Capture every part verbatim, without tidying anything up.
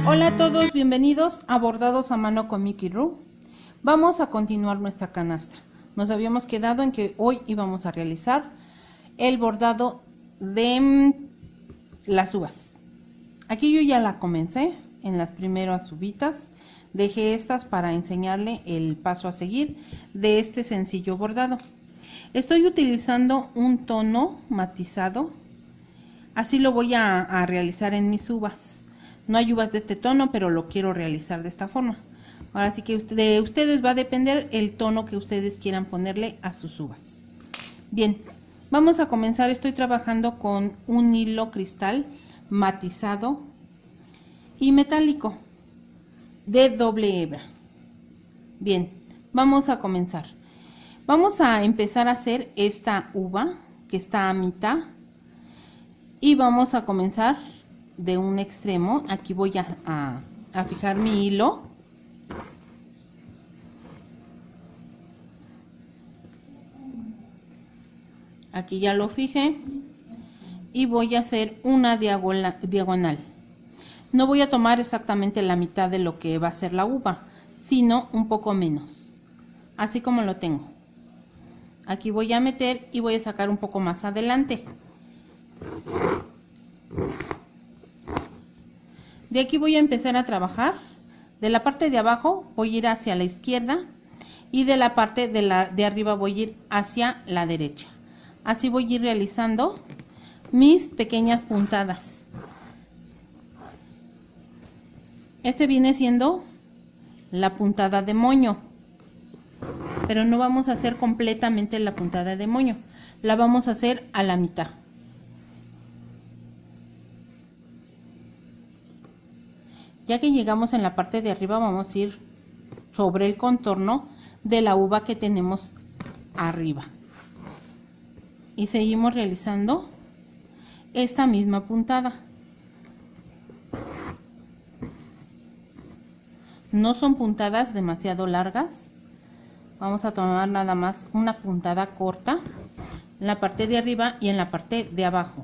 Hola a todos, bienvenidos a Bordados a Mano con Miki Ru. Vamos a continuar nuestra canasta. Nos habíamos quedado en que hoy íbamos a realizar el bordado de las uvas. Aquí yo ya la comencé en las primeras uvitas. Dejé estas para enseñarle el paso a seguir de este sencillo bordado. Estoy utilizando un tono matizado. Así lo voy a, a realizar en mis uvas. No hay uvas de este tono, pero lo quiero realizar de esta forma. Ahora sí que de ustedes va a depender el tono que ustedes quieran ponerle a sus uvas. Bien, vamos a comenzar. Estoy trabajando con un hilo cristal matizado y metálico de doble hebra. Bien, vamos a comenzar. Vamos a empezar a hacer esta uva que está a mitad y vamos a comenzar de un extremo. Aquí voy a, a, a fijar mi hilo. Aquí ya lo fijé y voy a hacer una diagonal. No voy a tomar exactamente la mitad de lo que va a ser la uva, sino un poco menos, así como lo tengo. Aquí voy a meter y voy a sacar un poco más adelante. De aquí voy a empezar a trabajar. De la parte de abajo voy a ir hacia la izquierda y de la parte de, la, de arriba voy a ir hacia la derecha. Así voy a ir realizando mis pequeñas puntadas. Este viene siendo la puntada de moño, pero no vamos a hacer completamente la puntada de moño, la vamos a hacer a la mitad. Ya que llegamos en la parte de arriba, vamos a ir sobre el contorno de la uva que tenemos arriba. Y seguimos realizando esta misma puntada. No son puntadas demasiado largas. Vamos a tomar nada más una puntada corta en la parte de arriba y en la parte de abajo.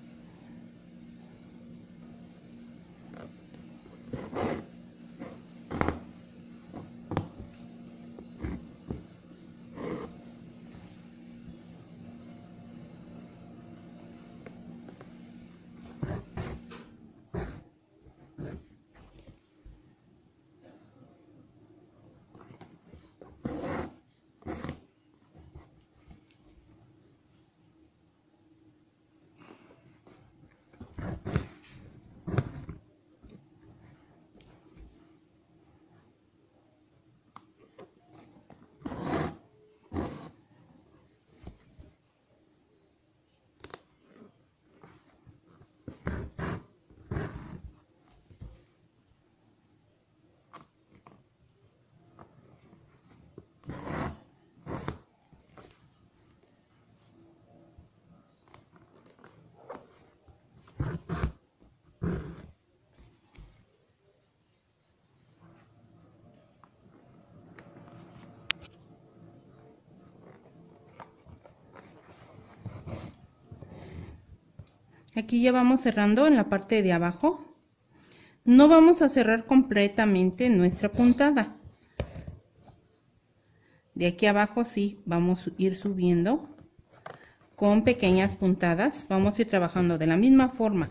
Aquí ya vamos cerrando en la parte de abajo. No vamos a cerrar completamente nuestra puntada. De aquí abajo sí vamos a ir subiendo con pequeñas puntadas. Vamos a ir trabajando de la misma forma.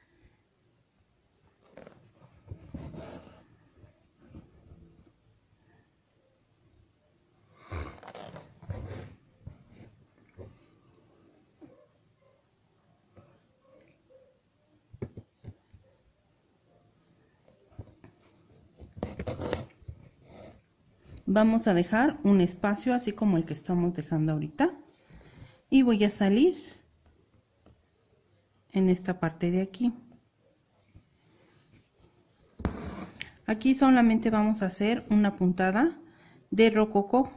Vamos a dejar un espacio así como el que estamos dejando ahorita y voy a salir en esta parte de aquí. Aquí solamente vamos a hacer una puntada de rococó.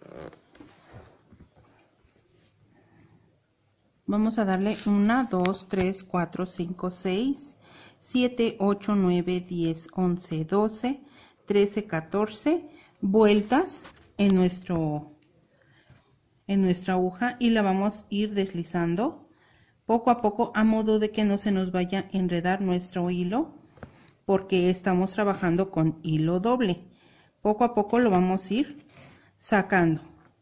Vamos a darle una, dos, tres, cuatro, cinco, seis, siete, ocho, nueve, diez, once, doce, trece, catorce vueltas en nuestro en nuestra aguja y la vamos a ir deslizando poco a poco a modo de que no se nos vaya a enredar nuestro hilo porque estamos trabajando con hilo doble. Poco a poco lo vamos a ir sacando.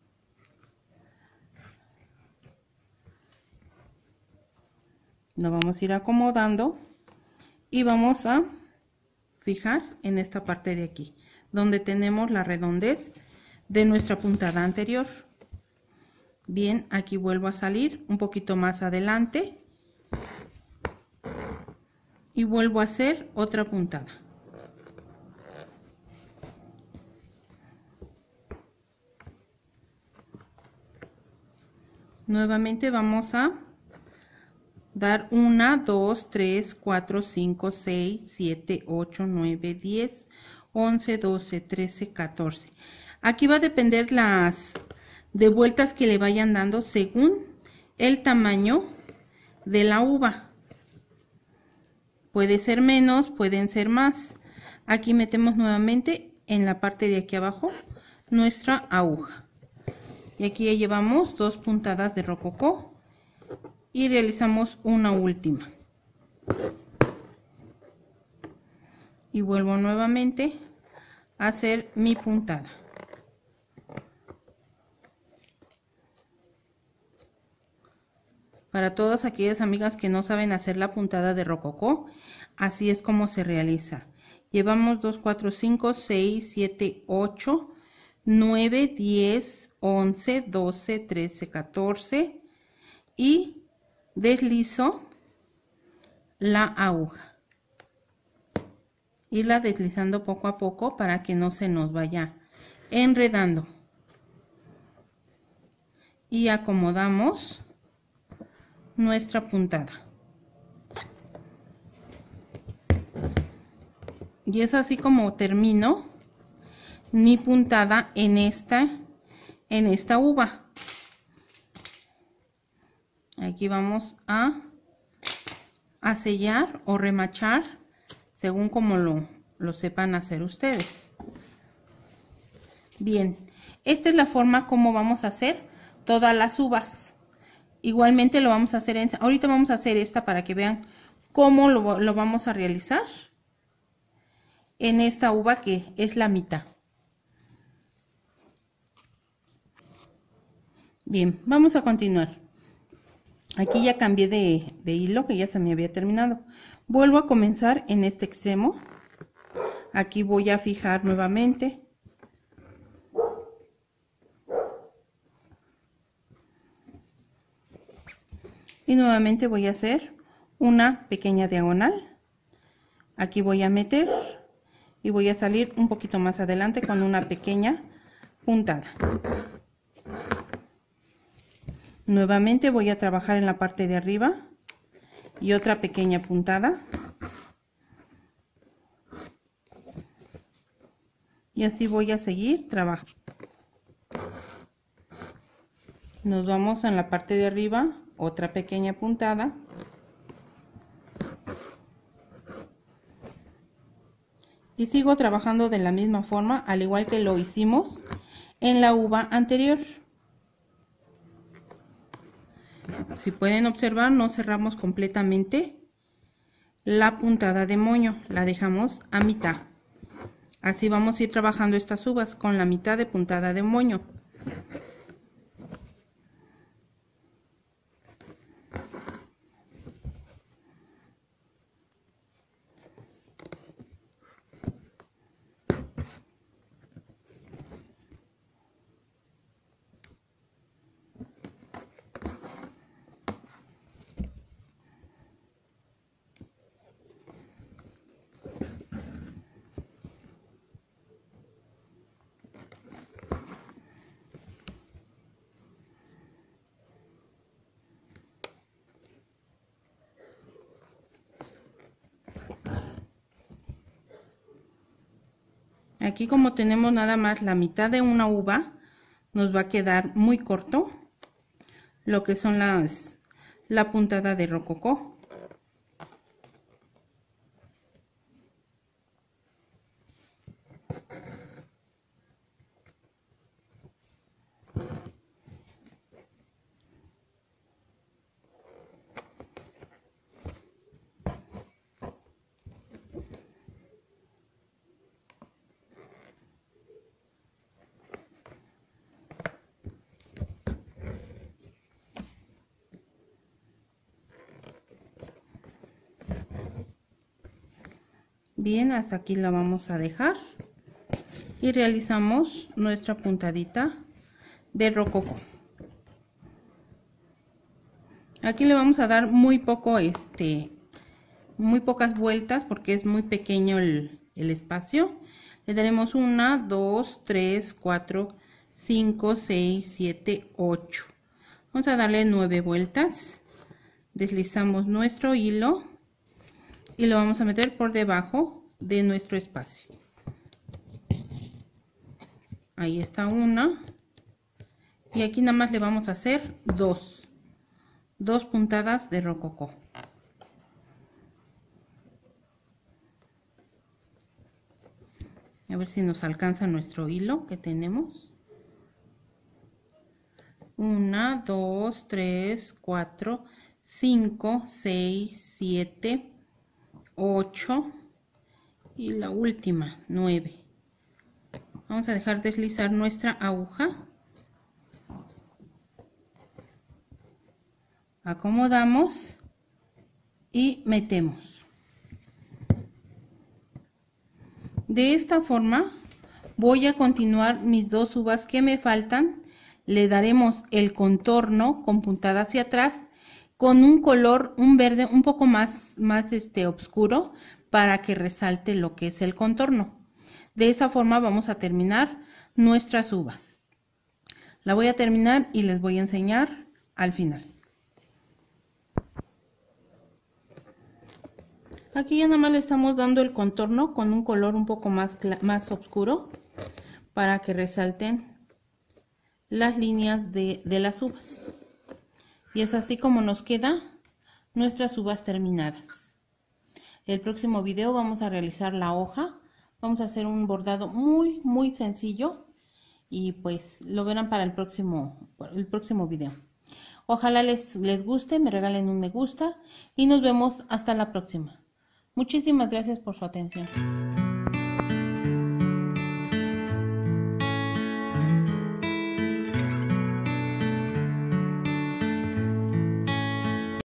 Lo vamos a ir acomodando y vamos a fijar en esta parte de aquí, donde tenemos la redondez de nuestra puntada anterior. Bien, aquí vuelvo a salir un poquito más adelante y vuelvo a hacer otra puntada. Nuevamente vamos a dar una, dos, tres, cuatro, cinco, seis, siete, ocho, nueve, diez, once, doce, trece, catorce. Aquí va a depender las de vueltas que le vayan dando según el tamaño de la uva. Puede ser menos, pueden ser más. Aquí metemos nuevamente en la parte de aquí abajo nuestra aguja. Y aquí ya llevamos dos puntadas de rococó y realizamos una última. Y vuelvo nuevamente a hacer mi puntada. Para todas aquellas amigas que no saben hacer la puntada de rococó, así es como se realiza. Llevamos dos, cuatro, cinco, seis, siete, ocho, nueve, diez, once, doce, trece, catorce y deslizo la aguja. Irla deslizando poco a poco para que no se nos vaya enredando. Y acomodamos nuestra puntada. Y es así como termino mi puntada en esta en esta uva. Aquí vamos a, a sellar o remachar según como lo, lo sepan hacer ustedes. Bien, esta es la forma como vamos a hacer todas las uvas. Igualmente lo vamos a hacer en, ahorita vamos a hacer esta para que vean cómo lo, lo vamos a realizar en esta uva que es la mitad. Bien, vamos a continuar. Aquí ya cambié de, de hilo que ya se me había terminado. Vuelvo a comenzar en este extremo. Aquí voy a fijar nuevamente. Y nuevamente voy a hacer una pequeña diagonal. Aquí voy a meter y voy a salir un poquito más adelante con una pequeña puntada. Nuevamente voy a trabajar en la parte de arriba y otra pequeña puntada. Y así voy a seguir trabajando. Nos vamos en la parte de arriba, otra pequeña puntada. Y sigo trabajando de la misma forma, al igual que lo hicimos en la uva anterior. Si pueden observar, no cerramos completamente la puntada de moño, la dejamos a mitad. Así vamos a ir trabajando estas uvas con la mitad de puntada de moño. Aquí como tenemos nada más la mitad de una uva, nos va a quedar muy corto lo que son las la puntada de rococó. Bien, hasta aquí la vamos a dejar y realizamos nuestra puntadita de rococó. Aquí le vamos a dar muy poco, este, muy pocas vueltas porque es muy pequeño el, el espacio. Le daremos una, dos, tres, cuatro, cinco, seis, siete, ocho. Vamos a darle nueve vueltas. Deslizamos nuestro hilo y lo vamos a meter por debajo de nuestro espacio. Ahí está una. Y aquí nada más le vamos a hacer dos. Dos puntadas de rococó. A ver si nos alcanza nuestro hilo que tenemos. Una, dos, tres, cuatro, cinco, seis, siete, ocho y la última, nueve. Vamos a dejar deslizar nuestra aguja. Acomodamos y metemos. De esta forma voy a continuar mis dos uvas que me faltan. Le daremos el contorno con puntada hacia atrás con un color, un verde un poco más, más este, oscuro para que resalte lo que es el contorno. De esa forma vamos a terminar nuestras uvas. La voy a terminar y les voy a enseñar al final. Aquí ya nada más le estamos dando el contorno con un color un poco más, más oscuro para que resalten las líneas de, de las uvas. Y es así como nos queda nuestras uvas terminadas. El próximo video vamos a realizar la hoja. Vamos a hacer un bordado muy muy sencillo y pues lo verán para el próximo, el próximo video. Ojalá les, les guste, me regalen un me gusta y nos vemos hasta la próxima. Muchísimas gracias por su atención.